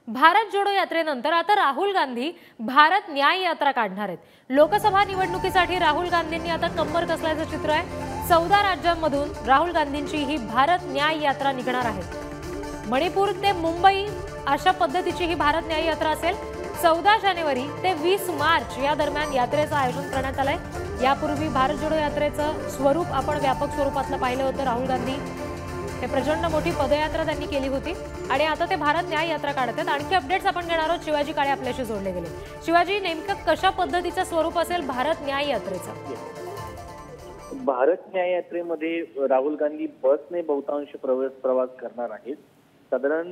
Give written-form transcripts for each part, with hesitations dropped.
भारत जोडो यात्रेनंतर आता राहुल गांधी भारत न्याय यात्रा काढणार आहेत। लोकसभा निवडणुकीसाठी राहुल गांधींनी आता कंबर कसल्याचं चित्र आहे। 14 राज्यांमधून राहुल गांधींची ही भारत न्याय यात्रा निघणार आहे। मणिपूर ते मुंबई अशा पद्धतीची ही भारत न्याय यात्रा असेल। 14 जानेवारी ते 20 मार्च या दरम्यान यात्रेचं आयोजन करण्यात आलंय। यापूर्वी भारत जोडो यात्रेचं स्वरूप आपण व्यापक स्वरूपातलं पाहिलं होतं। राहुल गांधी हे प्रचंड मोठी पदयात्रा त्यांनी केली होती आणि आता ते भारत न्याय यात्रा काढत आहेत। आणखी अपडेट्स आपण घेणार आहोत। शिवाजी काळे आपल्याशी जोडले गेले। शिवाजी, नेमकं कशा पद्धतीचं स्वरूप असेल भारत न्याय यात्रेचं? भारत न्याय यात्रेमध्ये राहुल गांधी बसने बहुतांश प्रवास करणार आहेत। साधारण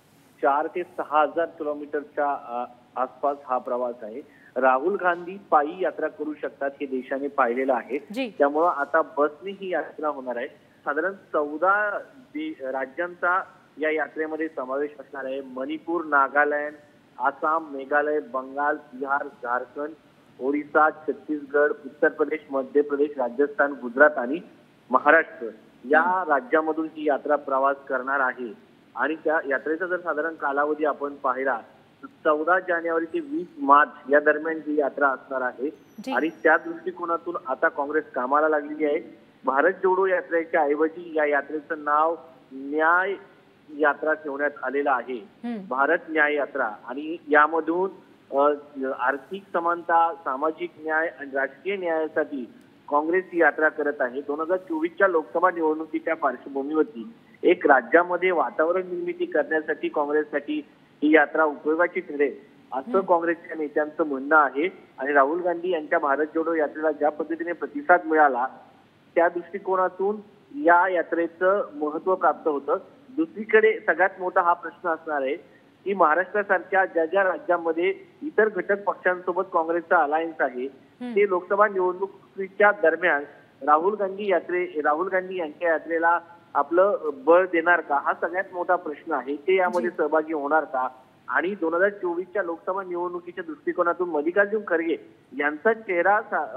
4 ते 6 हजार किलोमीटरच्या आसपास हा प्रवास आहे। राहुल गांधी पायी यात्रा करू शकतात हे देशाने पाहिलेलं आहे। त्यामुळे आता बसने ही यात्रा होणार आहे। साधारण 14 राज्यांचा या यात्रेमध्ये समावेश असणार आहे। मणिपूर, नागालँड, आसाम, मेघालय, बंगाल, बिहार, झारखंड, ओडिशा, छत्तीसगड, उत्तर प्रदेश, मध्य प्रदेश, राजस्थान, गुजरात आणि महाराष्ट्र या राज्यामधून ही यात्रा प्रवास करणार आहे। आणि त्या यात्रेचा जर साधारण कालावधी आपण पाहिला तर 14 जानेवारी ते 20 मार्च या दरम्यान ही यात्रा असणार आहे। आणि त्या दृष्टिकोनातून आता काँग्रेस कामाला लागलेली आहे। भारत जोडो यात्रेच्या ऐवजी या यात्रेचं नाव न्याय यात्रा ठेवण्यात आलेलं आहे, भारत न्याय यात्रा। आणि यामधून आर्थिक समानता, सामाजिक न्याय आणि राजकीय न्यायासाठी काँग्रेस ही यात्रा करत आहे। 2024च्या लोकसभा निवडणुकीच्या पार्श्वभूमीवरती एक राज्यामध्ये वातावरण निर्मिती करण्यासाठी काँग्रेससाठी ही यात्रा उपयोगाची ठरेल असं काँग्रेसच्या नेत्यांचं म्हणणं आहे। आणि राहुल गांधी यांच्या भारत जोडो यात्रेला ज्या पद्धतीने प्रतिसाद मिळाला त्या दृष्टिकोनातून या यात्रेचं महत्व प्राप्त होतं। दुसरीकडे सगळ्यात मोठा हा प्रश्न असणार आहे की महाराष्ट्रासारख्या ज्या राज्यांमध्ये इतर घटक पक्षांसोबत काँग्रेसचा अलायन्स आहे ते लोकसभा निवडणुकीच्या दरम्यान राहुल गांधी यांच्या यात्रेला आपलं बळ देणार का, हा सगळ्यात मोठा प्रश्न आहे। ते यामध्ये सहभागी होणार का? आणि 2024च्या लोकसभा निवडणुकीच्या दृष्टिकोनातून मल्लिकार्जुन खरगे यांचा चेहरा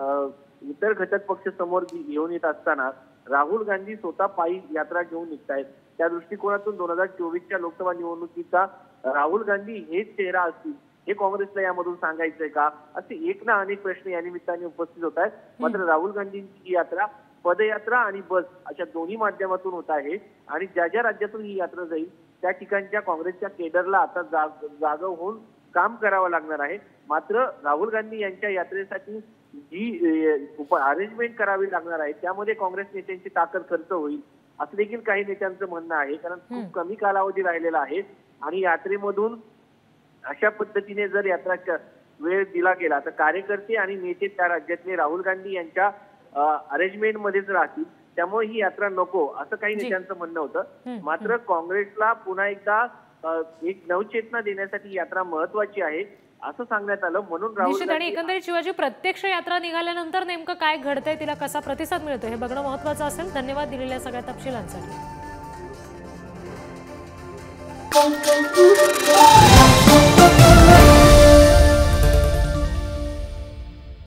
इतर घटक पक्ष समोर घेऊन येत असताना राहुल गांधी स्वतः पायी यात्रा घेऊन निघतायत। त्या दृष्टिकोनातून 2024च्या लोकसभा निवडणुकीचा राहुल गांधी हेच चेहरा असतील हे काँग्रेसला यामधून सांगायचंय का, असे एक ना अनेक प्रश्न या निमित्ताने उपस्थित होत आहेत। मात्र राहुल गांधींची ही यात्रा पदयात्रा आणि बस अशा दोन्ही माध्यमातून होत आहे। आणि ज्या राज्यातून ही यात्रा जाईल त्या ठिकाणच्या काँग्रेसच्या केडरला आता जागा होऊन काम करावं लागणार आहे। मात्र राहुल गांधी यांच्या यात्रेसाठी जी अरेंजमेंट करावी लागणार आहे त्यामध्ये काँग्रेस नेत्यांची ताकद खर्च होईल असं देखील काही नेत्यांचं म्हणणं आहे। कारण खूप कमी कालावधी राहिलेला आहे आणि यात्रेमधून अशा पद्धतीने जर यात्रा वेळ दिला गेला तर कार्यकर्ते आणि नेते त्या राज्यातले राहुल गांधी यांच्या अरेंजमेंट मध्येच राहतील। त्यामुळे ही यात्रा नको असं काही नेत्यांचं म्हणणं होतं। मात्र काँग्रेसला पुन्हा एकदा एक नवचेतना देण्यासाठी यात्रा महत्वाची आहे असं सांगण्यात आलं। म्हणून राहुल आणि एकंदरीत शिवाजी, प्रत्यक्ष यात्रा निघाल्यानंतर नेमकं काय घडतंय, तिला कसा प्रतिसाद मिळतोय हे बघणं महत्वाचं असेल। धन्यवाद दिलेल्या सगळ्या तपशिलांसाठी।